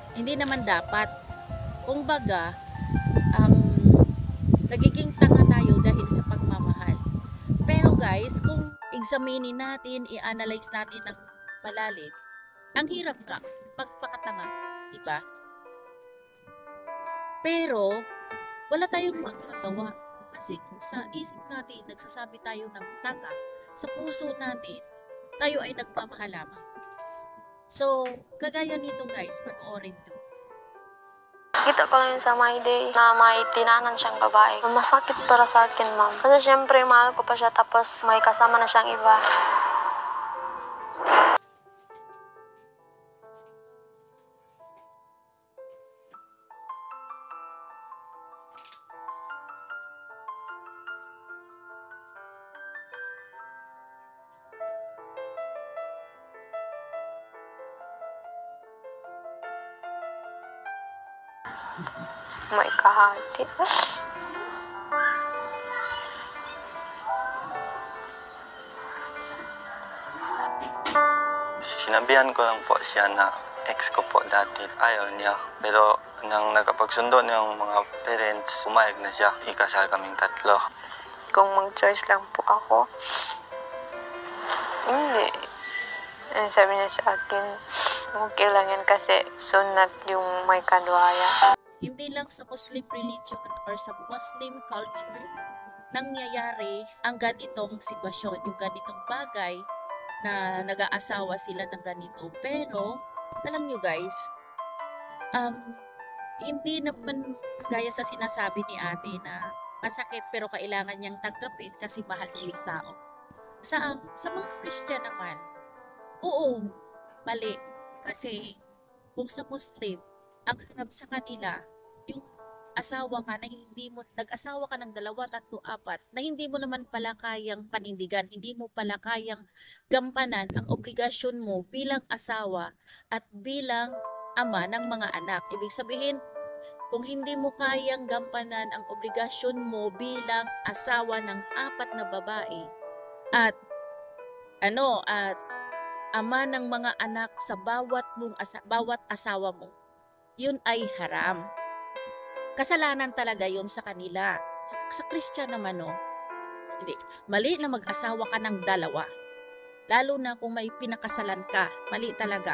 Hindi naman dapat. Kumbaga, um, nagiging tanga tayo dahil sa pagmamahal. Pero guys, kung examinin natin, i-analyze natin ng malalim, ang hirap nga magpakatanga, di ba? Pero wala tayong magagawa kasi kung sa isip natin nagsasabi tayo ng tanga, sa puso natin tayo ay nagmamahal lamang. So, kagaya nito guys, panoorin nyo. Kita ko lang sa My Day na may tinanan siyang babae. Masakit para sa akin, ma'am. Kasi syempre, mahal ko pa siya tapos may kasama na siyang iba. May kahati. Sinabihan ko lang po siya na ex ko po dati. Ayaw niya. Pero nang nagkapagsundo ng mga parents, pumayag na siya. Ikasal kaming tatlo. Kung mag-choice lang po ako, hindi. Sabi niya sa akin, okay lang yan kasi sunat yung may kadwaya. Hindi lang sa Muslim religion or sa Muslim culture nangyayari ang ganitong sitwasyon, yung ganitong bagay na nag-aasawa sila ng ganito. Pero, alam nyo guys, hindi naman gaya sa sinasabi ni ate na masakit pero kailangan niyang tanggapin kasi mahal niya yung tao. Sa mga Christian naman, oo, mali. Kasi kung sa Muslim, ang hanap sa kanila, yung asawa ka na hindi mo, nag-asawa ka ng 2, 3, 4, na hindi mo naman pala kayang panindigan, hindi mo pala kayang gampanan ang obligasyon mo bilang asawa at bilang ama ng mga anak. Ibig sabihin, kung hindi mo kayang gampanan ang obligasyon mo bilang asawa ng 4 na babae at at ama ng mga anak sa bawat asawa mo, yun ay haram. Kasalanan talaga yun sa kanila. Sa Christian naman, no? Hindi. Mali na mag-asawa ka ng 2. Lalo na kung may pinakasalan ka. Mali talaga.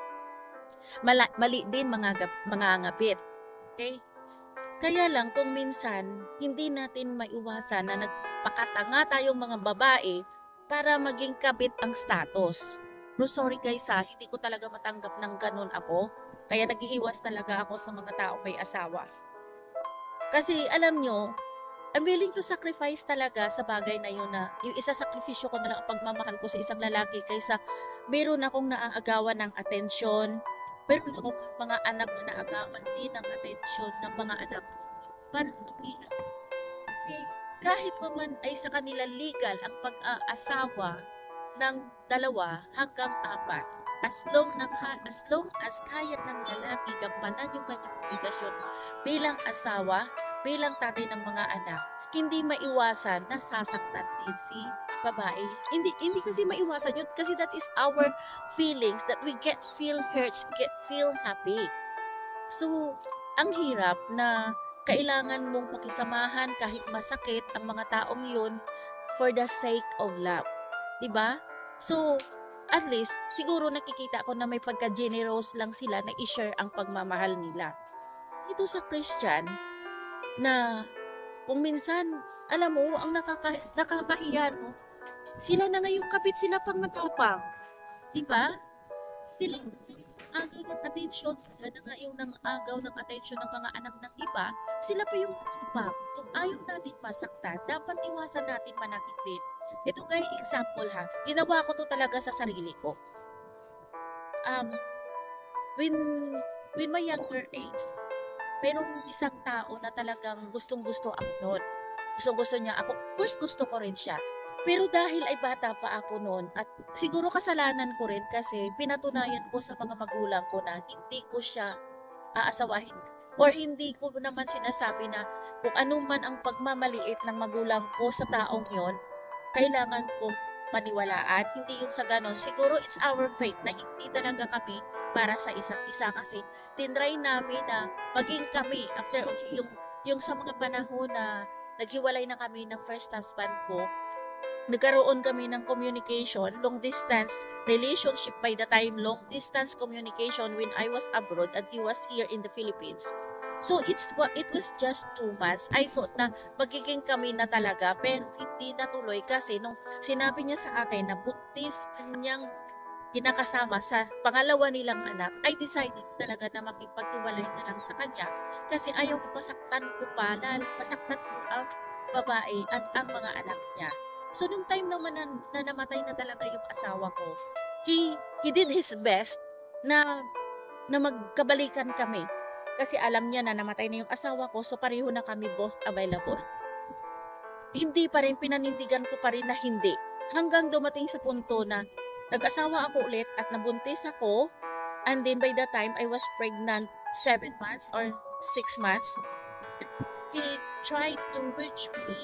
Mali din mga ngapit. Okay? Kaya lang kung minsan, hindi natin maiwasan na nagpakatanga tayong mga babae para maging kabit ang status. No, sorry guys ha, hindi ko talaga matanggap ng ganun ako. Kaya nag-iiwas talaga ako sa mga tao may asawa. Kasi alam nyo, I'm willing to sacrifice talaga sa bagay na yun na yung isasakripisyo ko na lang ang pagmamahal ko sa isang lalaki kaysa meron akong naaagawan ng atensyon, meron akong mga anak na naagawan din ng atensyon ng mga anak. Parang mahirap. Eh, kahit naman ay sa kanila legal ang pag-aasawa ng 2 hanggang 4, as long as kaya ng lalaki gampanan yung kanyang obligasyon bilang asawa, bilang tatay ng mga anak, hindi maiwasan na sasaktan din si babae. Hindi kasi maiwasan yun kasi that is our feelings that we get feel hurts, we get feel happy. So, ang hirap na kailangan mong pakisamahan kahit masakit ang mga taong yun for the sake of love. Diba? So, at least, siguro nakikita ko na may pagka-generous lang sila na i-share ang pagmamahal nila. Ito sa Christian, na kung minsan, alam mo, ang nakakahiya, no? Sila na ngayong kapit, sila pang matapang. Diba? Sila agaw ng atensyon, sila na nga yung agaw ng atensyon ng mga anak ng iba, sila pa yung matapang. Kung ayaw natin masaktan, dapat iwasan natin manakit. Ito kay example ha, ginawa ko to talaga sa sarili ko. When my younger age, merong isang tao na talagang gustong-gusto ako noon. Gustong-gusto niya ako. Of course, gusto ko rin siya. Pero dahil ay bata pa ako noon at siguro kasalanan ko rin kasi pinatunayan ko sa mga magulang ko na hindi ko siya aasawahin or hindi ko naman sinasabi na kung ano man ang pagmamaliit ng magulang ko sa taong yon, kailangan kong paniwalaan. Hindi yun sa ganon. Siguro it's our fate na hindi talaga kami para sa isa't isa kasi tinry namin na maging kami after yung sa mga panahon na naghiwalay na kami ng first husband ko, nagkaroon kami ng communication, long distance relationship by the time, long distance communication when I was abroad and he was here in the Philippines. So it was just 2 months. I thought na magiging kami na talaga pero hindi natuloy kasi nung sinabi niya sa akin na buntis niyang kinakasama sa pangalawa nilang anak, I decided talaga na makipaghiwalay na lang sa kanya kasi ayaw ko masaktan ko pa, masaktan ko ang babae at ang mga anak niya. So, nung time naman na namatay na talaga yung asawa ko, he did his best na magkabalikan kami. Kasi alam niya na namatay na yung asawa ko, so pareho na kami both available. Hindi pa rin, pinanindigan ko pa rin na hindi. Hanggang dumating sa punto na nag-asawa ako ulit at nabuntis ako. And then by the time I was pregnant 7 months or 6 months, he tried to reach me.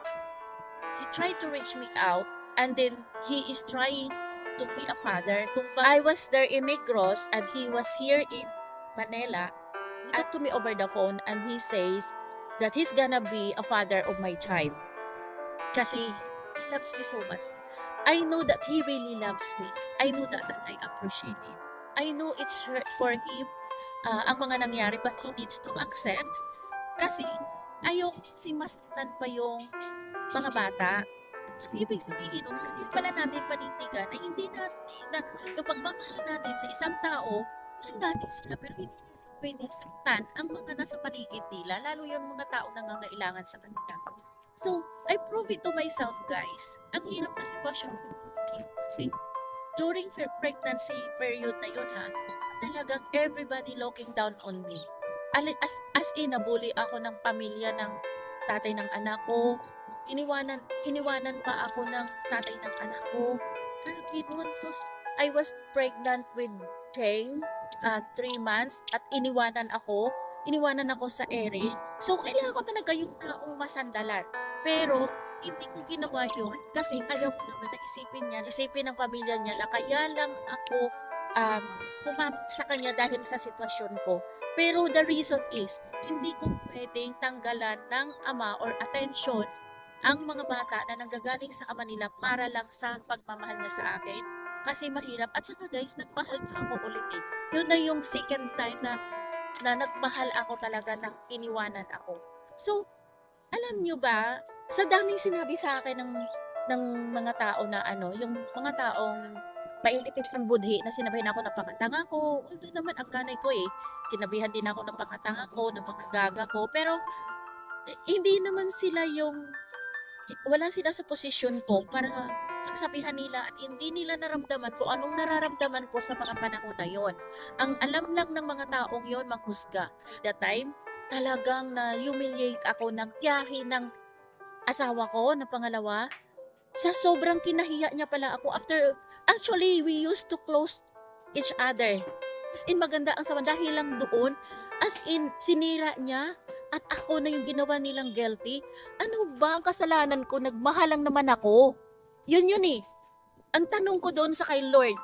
He tried to reach me out, and then he is trying to be a father. I was there in Negros and he was here in Manila. He talked to me over the phone and he says that he's gonna be a father of my child. Kasi he loves me so much. I know that he really loves me. I know that and I appreciate it. I know it's hurt for him ang mga nangyari, but he needs to accept kasi ayaw kasi masaktan pa yung mga bata. So, ibig sabihin, hindi pala natin panindigan na hindi natin, na yung pagmamahal natin sa isang tao, mahal natin sila, pero hindi natin pwede saktan ang mga nasa paligid nila, lalo yung mga tao na nangangailangan sa kanila. So, I prove it to myself, guys. Ang hirap na sitwasyon ko. Kasi, during pregnancy period na yun, talagang everybody looking down on me. As in, nabully ako ng pamilya ng tatay ng anak ko. Iniwanan pa ako ng tatay ng anak ko. So, I was pregnant with Jane, 3 months, at iniwanan ako sa ere. So, kailangan ko talaga yung taong masandalan. Pero, hindi ko ginawa yun kasi ayaw ko naman na isipin ng pamilya niya na kaya lang ako pumapit sa kanya dahil sa sitwasyon ko. Pero the reason is, hindi ko pwedeng tanggalan ng ama or attention ang mga bata na nanggagaling sa ama nila para lang sa pagmamahal niya sa akin. Kasi mahirap. At saka guys, nagmahal pa ako ulit eh. Yun na yung second time na nagmahal ako talaga na iniwanan ako. So, alam nyo ba, sa daming sinabi sa akin ng mga tao na yung mga taong mailipit ng budhi na sinabihan ako ng pangatanga ko. Ito naman ang kanay ko eh. Kinabihan din ako ng pangatanga ko, ng pangagaga ko. Pero, hindi naman sila wala sila sa posisyon ko para magsabihan nila at hindi nila naramdaman kung anong nararamdaman ko sa mga panahon na yon. Ang alam lang ng mga taong yon manghusga. That time, talagang na-humiliate ako ng tiyahi ng asawa ko na pangalawa. Sa sobrang kinahiya niya pala ako actually, we used to close each other. As in, maganda ang sama dahil lang doon. As in, sinira niya at ako na yung ginawa nilang guilty. Ano ba ang kasalanan ko? Nagmahal lang naman ako. Yun eh. Ang tanong ko doon sa kay Lord,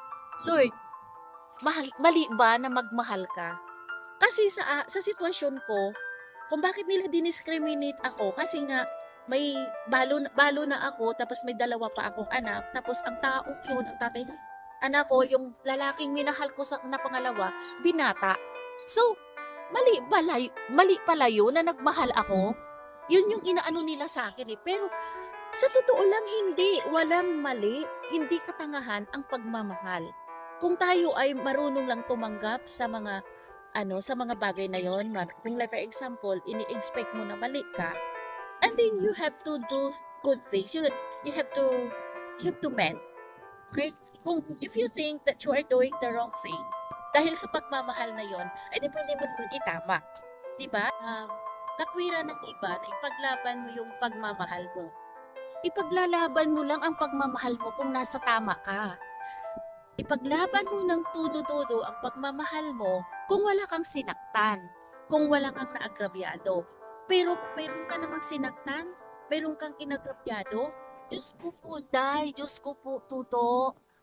mali ba na magmahal ka? Kasi sa sitwasyon ko, kung bakit nila diniscriminate ako, kasi nga, may balo na ako, tapos may dalawa pa akong anak, tapos ang taong yun, ang tatay ng anak ko, yung lalaking minahal ko na pangalawa, binata. So, mali pala yun na nagmahal ako. Yun yung inaano nila sa akin eh. Pero, sa totoo lang, walang mali, hindi katangahan ang pagmamahal. Kung tayo ay marunong lang tumanggap sa mga bagay na yon, kung like for example, ini-expect mo na mali ka, and then you have to do good things. You have to mend. Okay? If you think that you are doing the wrong thing, dahil sa pagmamahal na yon, ay di pwede mo naman itama. Diba? Katwiran ng iba na ipaglaban mo yung pagmamahal mo. Ipaglalaban mo lang ang pagmamahal mo kung nasa tama ka. Ipaglaban mo ng todo-todo ang pagmamahal mo kung wala kang sinaktan, kung wala kang naagrabyado. Pero mayroon ka namang sinaktan, mayroon kang inagrabyado, Diyos ko po, Day, Diyos ko po, Tuto,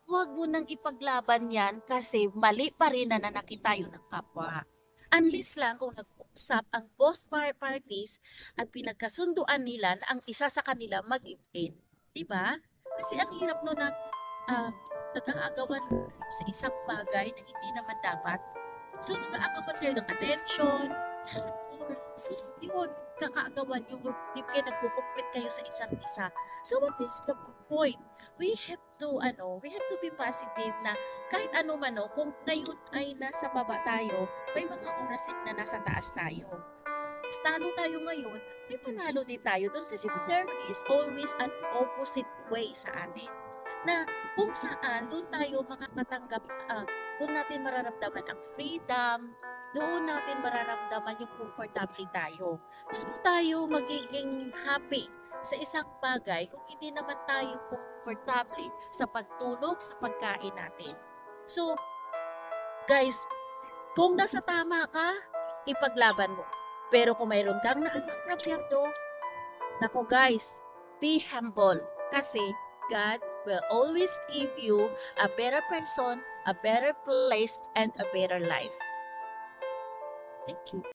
huwag mo nang ipaglaban yan kasi mali pa rin na nanakit tayo ng kapwa. Unless lang kung nag-usap ang both parties at pinagkasunduan nila na ang isa sa kanila mag-in. Diba? Kasi ang hirap no na nag-aagawan kayo sa isang bagay na hindi naman dapat. So, nag-aagawan kayo ng attention, oras, yun, kakaagawan yung hindi kayo nagkukumpit kayo sa isa't isa. So, what is the point? We have to be positive na kahit ano man kung ngayon ay nasa baba tayo, may mga oras din na nasa taas tayo. Talo tayo ngayon, may panalo din tayo doon kasi there is always an opposite way sa atin. Na kung saan doon tayo makakatanggap, doon natin mararamdaman ang freedom, doon natin mararamdaman yung comfortable tayo. Paano tayo magiging happy sa isang bagay kung hindi naman tayo comfortable sa pagtulog, sa pagkain natin? So, guys, kung nasa tama ka, ipaglaban mo. Pero kung mayroon kang naaprobyado, nako guys, be humble. Kasi God will always give you a better person, a better place, and a better life. Thank you.